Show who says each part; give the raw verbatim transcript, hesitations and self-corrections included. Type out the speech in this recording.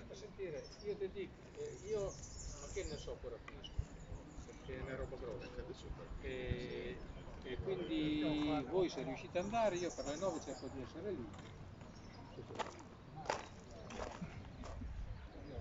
Speaker 1: sentire, io ti dico, eh, io che ne so pure come perché è una roba grossa. E, e quindi voi se riuscite ad andare, io per le nove cerco di essere lì.